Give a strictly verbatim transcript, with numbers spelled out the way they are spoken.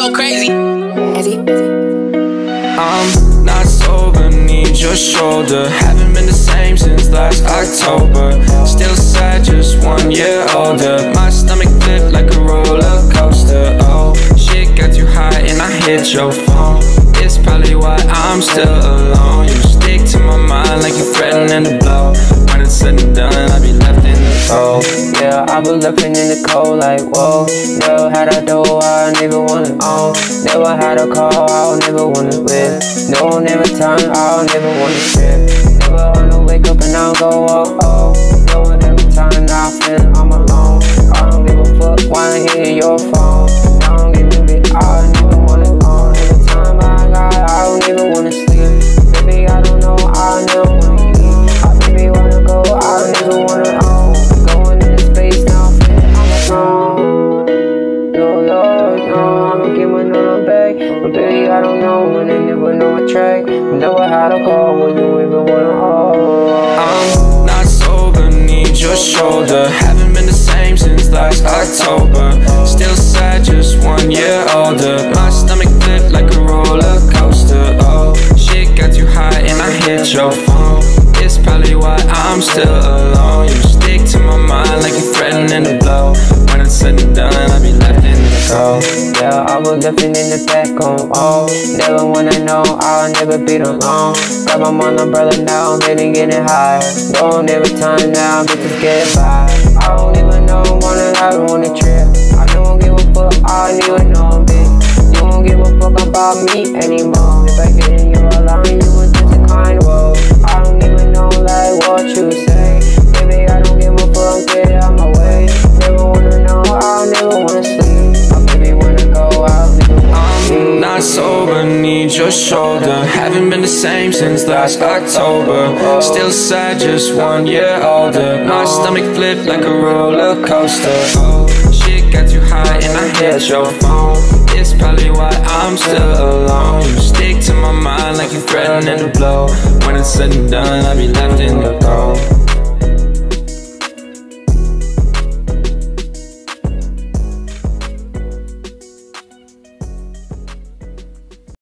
go crazy. I'm not sober, need your shoulder. Haven't been the same since last October. Still sad, just one year older. My stomach flipped like a roller coaster. Oh, shit got too high and I hit your phone. It's probably why I'm still alone. You stick to my mind like you're threatening to blow. When it's said and done, I'll be left in the cold. Yeah, I was looking in the cold like, whoa. Never had a door I never wanna own. Never had a car I'll never wanna live. No, never time I'll never wanna trip. Never wanna wake up and I'll go, oh, oh. No, every time I feel I'm alone. I don't give a fuck why I hear your phone. I don't give a bit, I never wanna own. Every time I got, I don't even wanna sleep. Baby, I don't know, I never wanna eat. I baby wanna go, I never wanna own. Going into space now, I'm alone. No, no, no, I'ma get my number back. But baby, I don't know when they never know a track. Never had a call when you even wanna hold. I'm not sober, need your shoulder. Haven't been the same since last October. Still sad, just one year older. My stomach flipped like a roller coaster. Oh, shit got too high and I hit your phone. It's probably why I'm still alone. You stick to my mind like you're threatening to blow. When it's said and done, I'll be left in the cold. Yeah, I was living in the back on, oh. Never wanna know, I'll never be alone. Got my mom umbrella now, I'm getting getting higher. Don't every time now, bitches get by. I don't even know, wanna have on a trip. I don't give a fuck, I don't even know, bitch. You don't give a fuck about me anymore. If I get in your line, you was just a kind whoa. I don't even know like what you say. Baby, I don't give a fuck, get out my way. Never wanna know, I never wanna sleep. I baby wanna go, I'll never wanna sleep. I'm not sober, need your shoulder. Haven't been the same since last October. Still sad, just one year older. My stomach flipped like a roller coaster. Oh, shit got too high and I hit your phone. It's probably why I'm still alone. You stick to my mind like you're threatening to blow. When it's said and done, I'll be left in the cold.